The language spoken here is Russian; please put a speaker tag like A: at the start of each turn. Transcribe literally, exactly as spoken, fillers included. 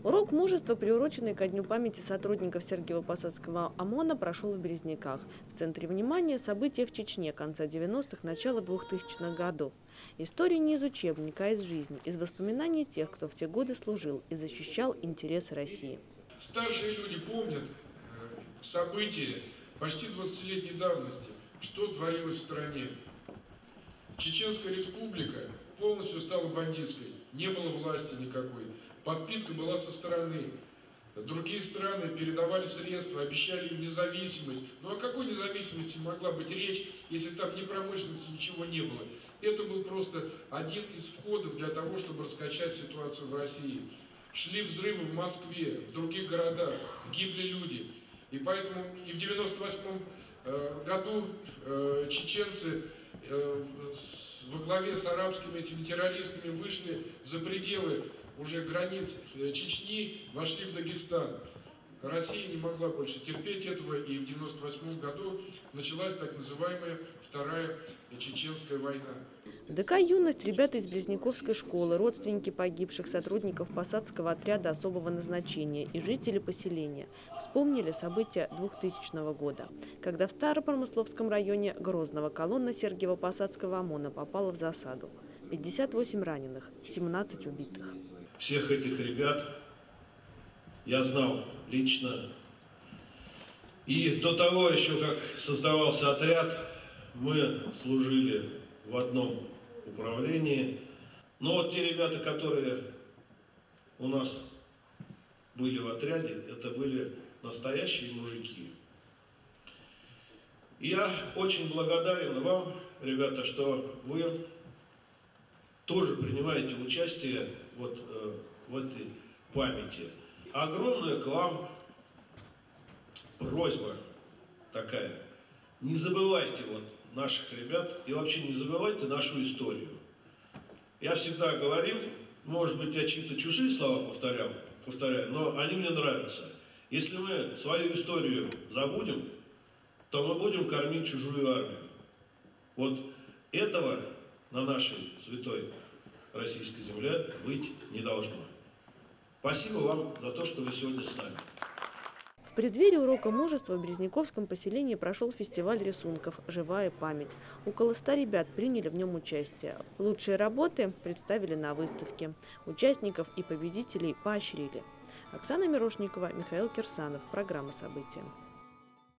A: Урок мужества, приуроченный ко Дню памяти сотрудников Сергиево-Посадского ОМОНа, прошел в Березниках. В центре внимания события в Чечне конца девяностых, начала двухтысячных годов. История не из учебника, а из жизни, из воспоминаний тех, кто в те годы служил и защищал интересы России.
B: Старшие люди помнят события почти двадцатилетней давности, что творилось в стране. Чеченская республика полностью стала бандитской, не было власти никакой, подпитка была со стороны. Другие страны передавали средства, обещали им независимость. Ну о какой независимости могла быть речь, если там ни промышленности, ничего не было? Это был просто один из входов для того, чтобы раскачать ситуацию в России. Шли взрывы в Москве, в других городах, гибли люди. И поэтому и в девяносто восьмом году э, чеченцы э, с, во главе с арабскими этими террористами вышли за пределы уже границ Чечни, вошли в Дагестан. Россия не могла больше терпеть этого, и в девяносто восьмом году началась так называемая Вторая Чеченская война.
A: В ДК «Юность» ребята из Близняковской школы, родственники погибших сотрудников посадского отряда особого назначения и жители поселения вспомнили события двухтысячного года, когда в Старопромысловском районе Грозного колонна Сергиево-Посадского ОМОНа попала в засаду. пятьдесят восемь раненых, семнадцать убитых.
C: Всех этих ребят я знал лично. И до того еще, как создавался отряд, мы служили в одном управлении. Но вот те ребята, которые у нас были в отряде, это были настоящие мужики. И я очень благодарен вам, ребята, что вы тоже принимаете участие вот, э, в этой памяти. Огромная к вам просьба такая. Не забывайте вот наших ребят и вообще не забывайте нашу историю. Я всегда говорил, может быть, я чьи-то чужие слова повторял, повторяю, но они мне нравятся. Если мы свою историю забудем, то мы будем кормить чужую армию. Вот этого на нашей святой российской земле быть не должно. Спасибо вам за то, что вы сегодня с нами.
A: В преддверии урока мужества в Березниковском поселении прошел фестиваль рисунков «Живая память». Около ста ребят приняли в нем участие. Лучшие работы представили на выставке. Участников и победителей поощрили. Оксана Мирошникова, Михаил Кирсанов. Программа «События».